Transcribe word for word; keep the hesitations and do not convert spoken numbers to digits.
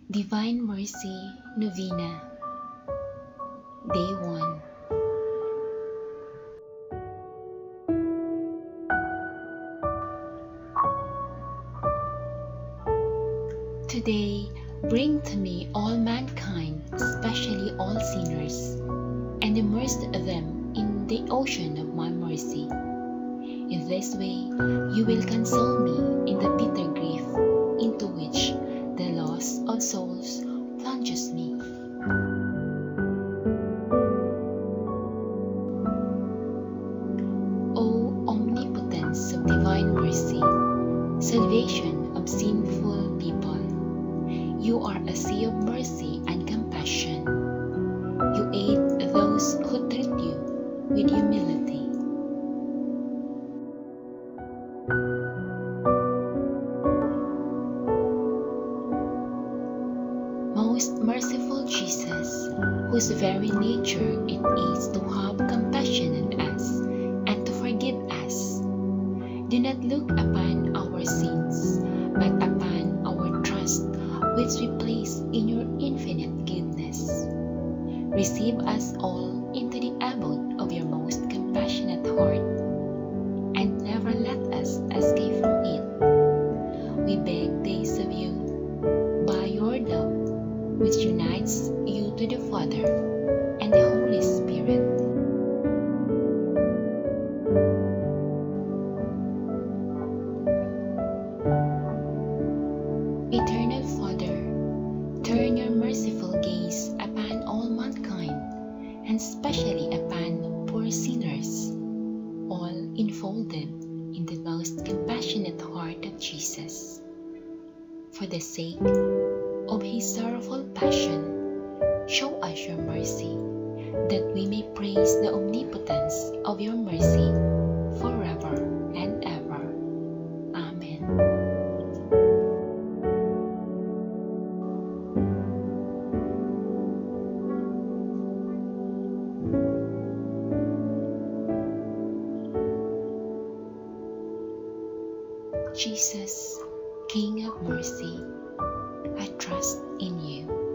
Divine Mercy Novena, Day one. Today, bring to me all mankind, especially all sinners, and immerse them in the ocean of my mercy. In this way, you will console me in the bitter grief into which the loss of souls plunges me. O omnipotence of divine mercy, salvation of sinful people, you are a sea of mercy and compassion. You aid those who treat you with humility. Most merciful Jesus, whose very nature it is to have compassion on us and to forgive us, do not look upon our sins, but upon our trust which we place in your infinite goodness. Receive us all into the abode of your most compassionate heart, and never let us escape from it. We beg this of you, by your love, which unites you to the Father and the Holy Spirit. Eternal Father, turn your merciful gaze upon all mankind, and especially upon poor sinners, all enfolded in the most compassionate heart of Jesus. For the sake of his sorrowful passion, show us your mercy, that we may praise the omnipotence of your mercy forever and ever. Amen. Jesus, King of mercy, I trust in you.